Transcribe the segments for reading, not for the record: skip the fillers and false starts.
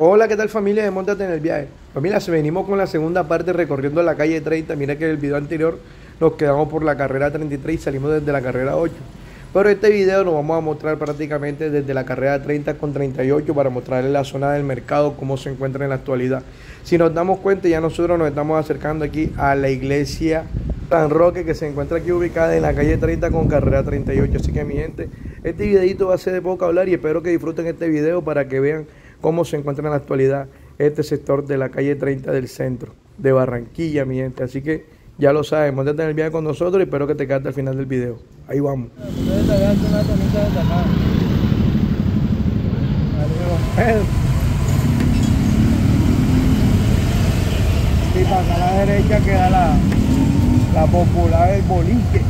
Hola, ¿qué tal familia de Móntate en el Viaje? Familia, se venimos con la segunda parte recorriendo la calle 30. Mira que en el video anterior nos quedamos por la carrera 33 y salimos desde la carrera 8. Pero este video nos vamos a mostrar prácticamente desde la carrera 30 con 38 para mostrarles la zona del mercado, cómo se encuentra en la actualidad. Si nos damos cuenta, ya nosotros nos estamos acercando aquí a la iglesia San Roque, que se encuentra aquí ubicada en la calle 30 con carrera 38. Así que mi gente, este videito va a ser de poco hablar y espero que disfruten este video para que vean cómo se encuentra en la actualidad este sector de la calle 30 del centro de Barranquilla, mi gente. Así que ya lo saben, móntate en el viaje con nosotros y espero que te quedes al final del video. Ahí vamos. Y para acá a la derecha queda la popular del boliche.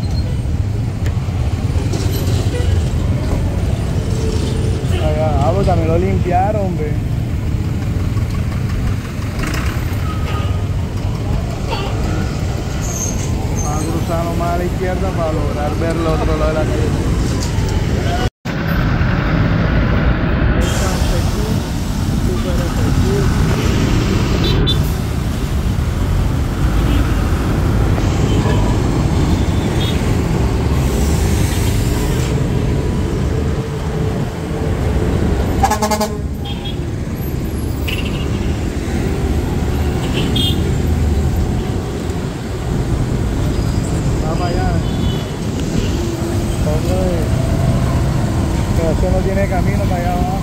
Pues también lo limpiaron, hombre. Vamos a cruzar nomás a la izquierda para lograr ver el otro lado de la calle. Eso no tiene camino para allá abajo.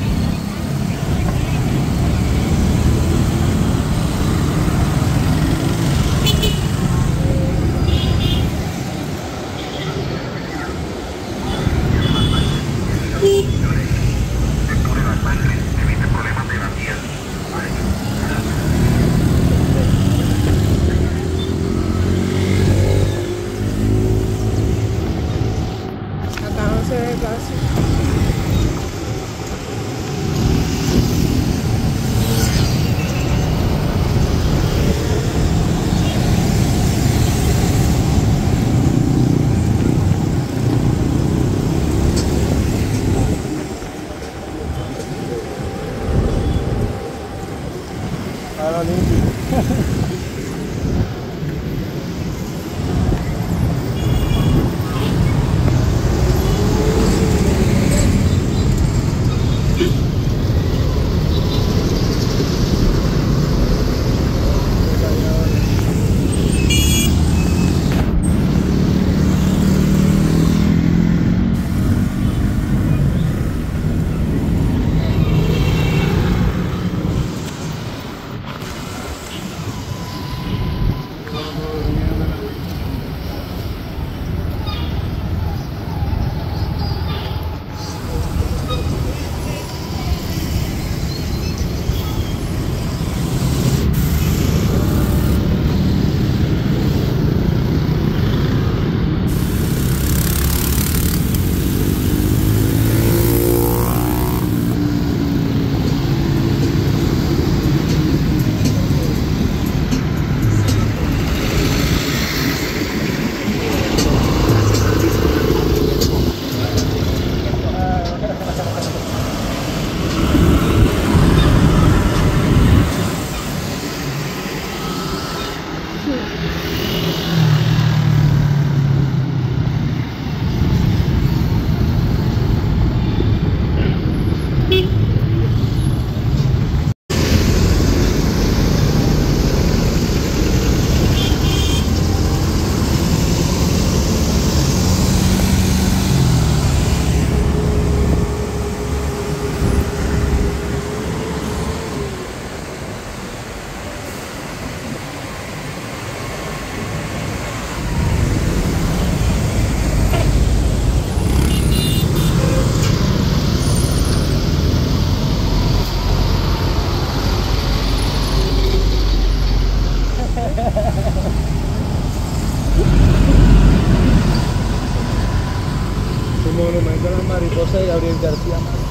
Acá no se ve casi. Ahora limpio. El monumento a las mariposas de Gabriel García Márquez.